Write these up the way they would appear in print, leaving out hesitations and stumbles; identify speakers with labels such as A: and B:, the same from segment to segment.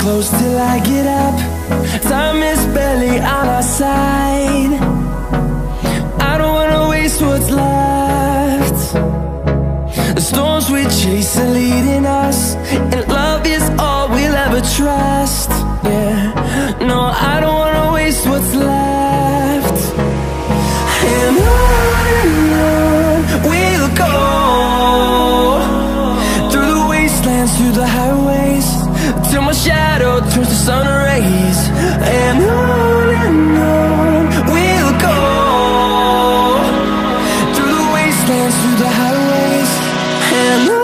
A: close till I get up. Time is barely on our side. I don't wanna waste what's left. The storms we chase are leading us, and love is all we'll ever trust. Yeah, no, I don't wanna waste what's left. And on we'll go, through the wastelands, through the highways, till my shadow turns to sun rays. And on we'll go, through the wastelands, through the highways, and on we'll go.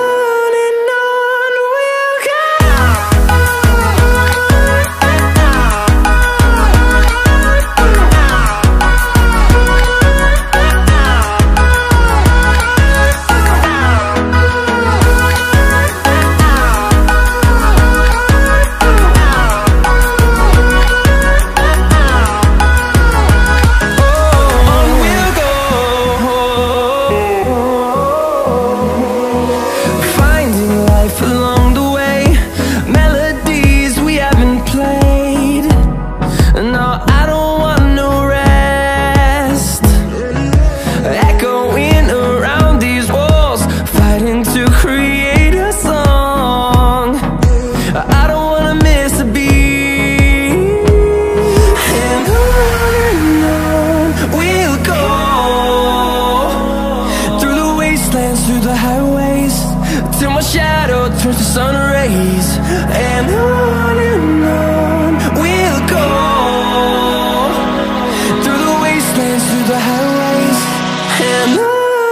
A: Through the highways, till my shadow turns to sun rays. And on we'll go, through the wastelands, through the highways, and on we'll go.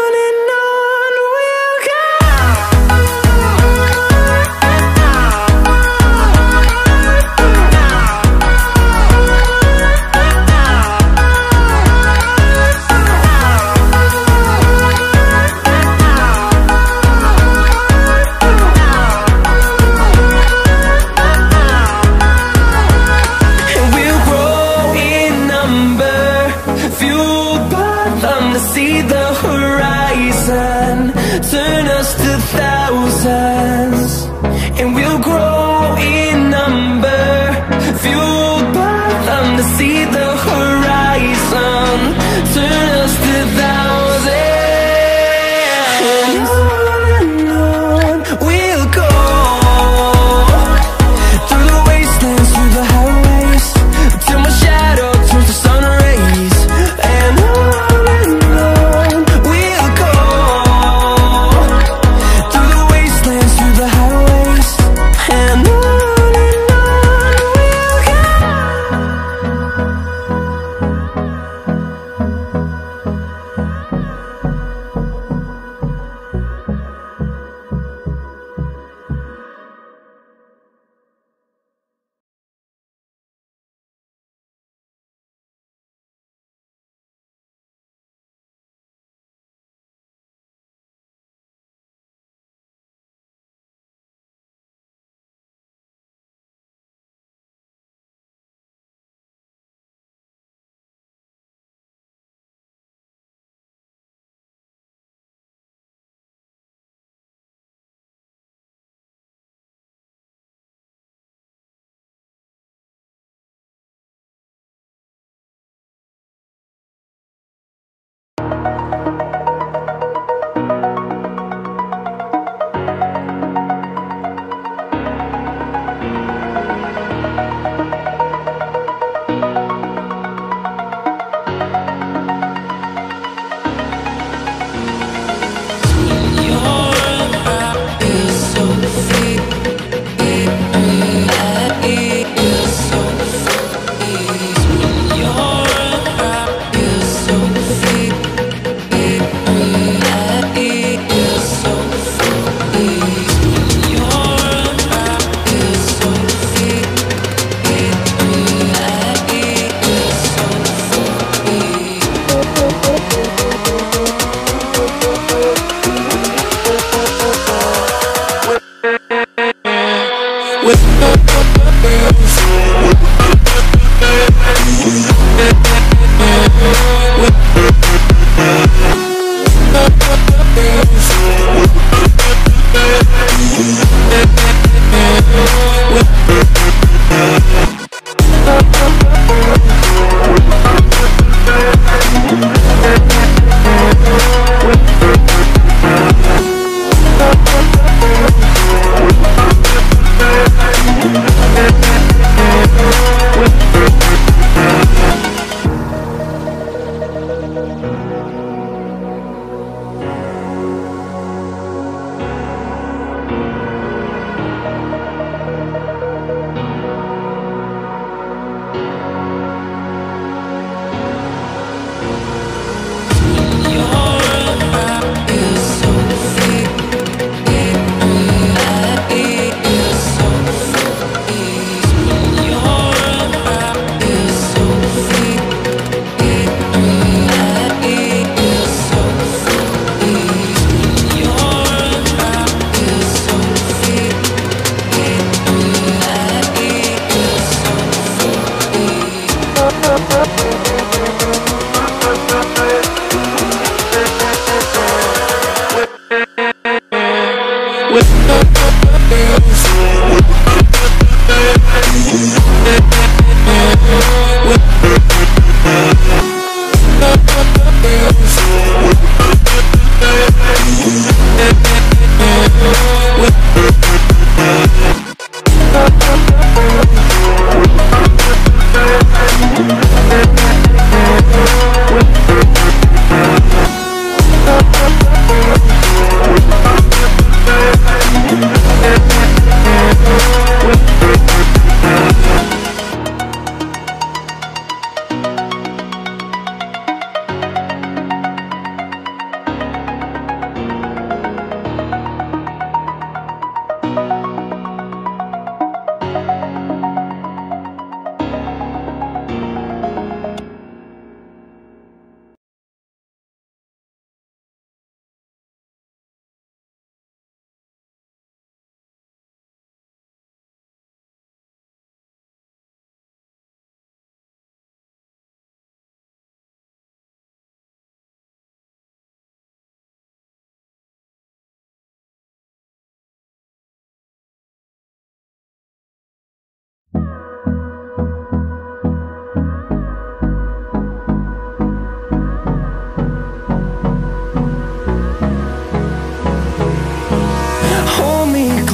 A: See the horizon, turn us to thousands, and we'll grow in number, fueled by them. To see the horizon, turn us to thousands, and on we'll go, through the wastelands, through the highways, till my shadow turns to sun rays. And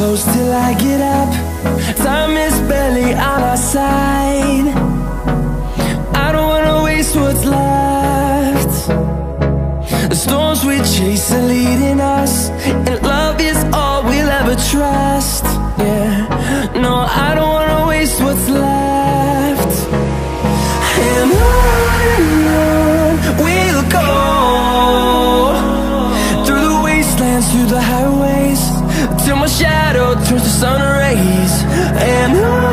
A: close till I get up. Time is barely on our side. I don't wanna waste what's left. The storms we chase are leading us, and love is all we'll ever trust. Yeah, no, I don't wanna waste what's left. And on we'll go, through the wastelands, through the highways, till my shadow turns to sun rays. And on